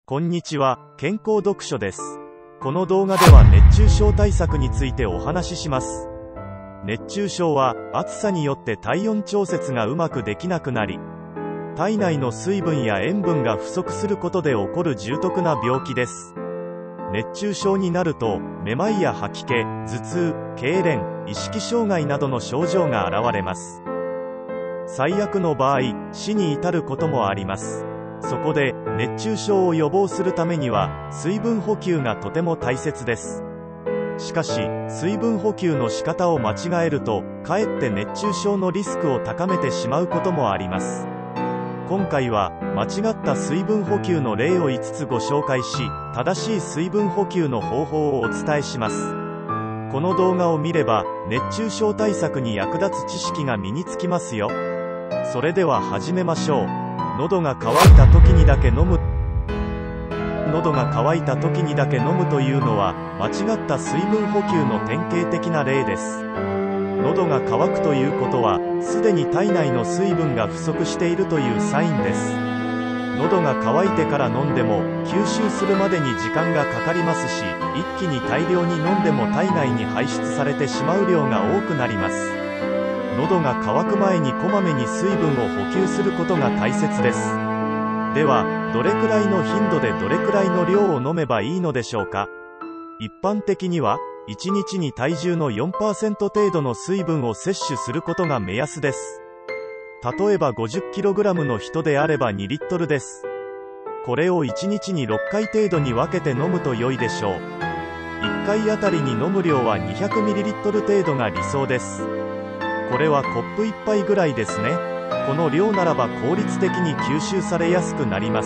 こんにちは、健康読書です。この動画では熱中症対策についてお話しします。熱中症は暑さによって体温調節がうまくできなくなり、体内の水分や塩分が不足することで起こる重篤な病気です。熱中症になると、めまいや吐き気、頭痛、痙攣、意識障害などの症状が現れます。最悪の場合、死に至ることもあります。そこで、熱中症を予防するためには、水分補給がとても大切です。しかし、水分補給の仕方を間違えると、かえって熱中症のリスクを高めてしまうこともあります。今回は、間違った水分補給の例を5つご紹介し、正しい水分補給の方法をお伝えします。この動画を見れば、熱中症対策に役立つ知識が身につきますよ。それでは始めましょう。喉が渇いた時にだけ飲む。喉が渇いた時にだけ飲むというのは、間違った水分補給の典型的な例です。喉が渇くということは、すでに体内の水分が不足しているというサインです。喉が渇いてから飲んでも、吸収するまでに時間がかかりますし、一気に大量に飲んでも体外に排出されてしまう量が多くなります。喉が渇く前にこまめに水分を補給することが大切です。では、どれくらいの頻度でどれくらいの量を飲めばいいのでしょうか。一般的には、1日に体重の 4% 程度の水分を摂取することが目安です。例えば 50kg の人であれば2リットルです。これを1日に6回程度に分けて飲むと良いでしょう。1回あたりに飲む量は 200ml 程度が理想です。これはコップ1杯ぐらいですね。この量ならば効率的に吸収されやすくなります。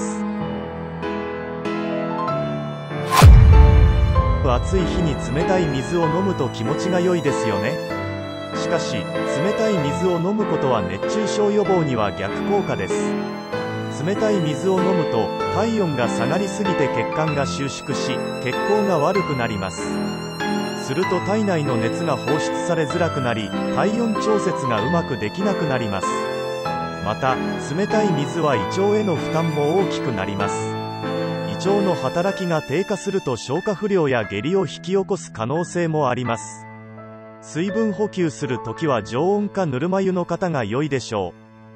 暑い日に冷たい水を飲むと気持ちが良いですよね。しかし、冷たい水を飲むことは熱中症予防には逆効果です。冷たい水を飲むと体温が下がりすぎて血管が収縮し、血行が悪くなります。すると体内の熱が放出されづらくなり、体温調節がうまくできなくなります。また、冷たい水は胃腸への負担も大きくなります。胃腸の働きが低下すると消化不良や下痢を引き起こす可能性もあります。水分補給するときは常温かぬるま湯の方が良いでしょ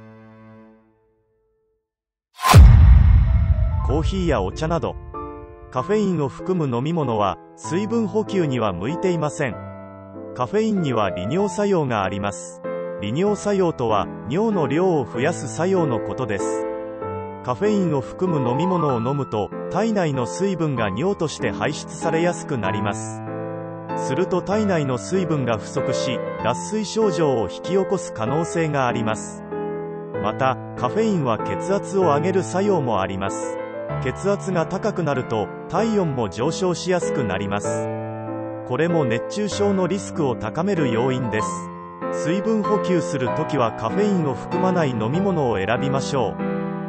う。コーヒーやお茶など、カフェインを含む飲み物は水分補給には向いていません。カフェインには利尿作用があります。利尿作用とは尿の量を増やす作用のことです。カフェインを含む飲み物を飲むと体内の水分が尿として排出されやすくなります。すると体内の水分が不足し、脱水症状を引き起こす可能性があります。また、カフェインは血圧を上げる作用もあります。血圧が高くなると体温も上昇しやすくなります。これも熱中症のリスクを高める要因です。水分補給するときはカフェインを含まない飲み物を選びましょう。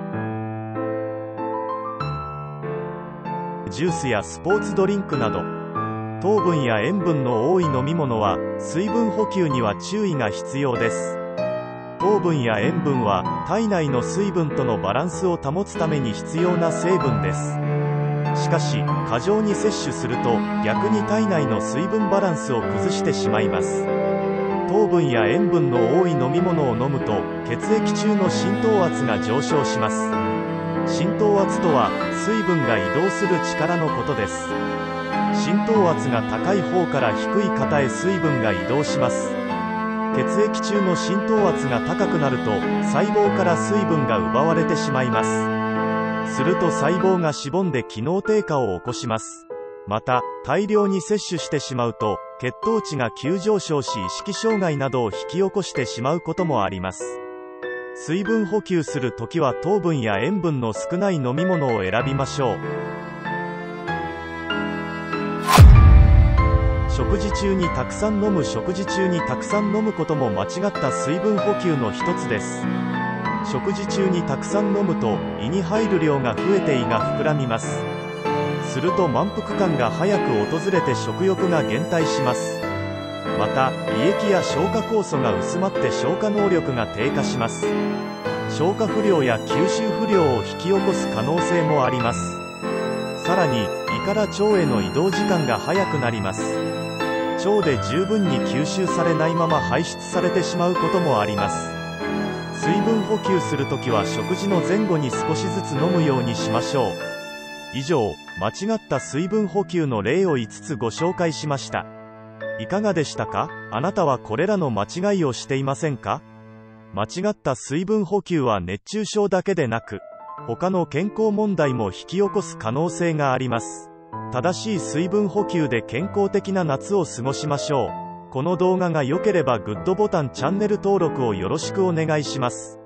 ジュースやスポーツドリンクなど、糖分や塩分の多い飲み物は水分補給には注意が必要です。糖分や塩分は体内の水分とのバランスを保つために必要な成分です。しかし、過剰に摂取すると逆に体内の水分バランスを崩してしまいます。糖分や塩分の多い飲み物を飲むと血液中の浸透圧が上昇します。浸透圧とは水分が移動する力のことです。浸透圧が高い方から低い方へ水分が移動します。血液中の浸透圧が高くなると細胞から水分が奪われてしまいます。すると細胞がしぼんで機能低下を起こします。また、大量に摂取してしまうと血糖値が急上昇し意識障害などを引き起こしてしまうこともあります。水分補給するときは糖分や塩分の少ない飲み物を選びましょう。食事中にたくさん飲む。食事中にたくさん飲むことも間違った水分補給の一つです。食事中にたくさん飲むと胃に入る量が増えて胃が膨らみます。すると満腹感が早く訪れて食欲が減退します。また、胃液や消化酵素が薄まって消化能力が低下します。消化不良や吸収不良を引き起こす可能性もあります。 さらに胃から腸への移動時間が早くなります。腸で十分に吸収されないまま排出されてしまうこともあります。水分補給するときは食事の前後に少しずつ飲むようにしましょう。以上、間違った水分補給の例を5つご紹介しました。いかがでしたか？あなたはこれらの間違いをしていませんか？間違った水分補給は熱中症だけでなく、他の健康問題も引き起こす可能性があります。正しい水分補給で健康的な夏を過ごしましょう。この動画が良ければグッドボタン、チャンネル登録をよろしくお願いします。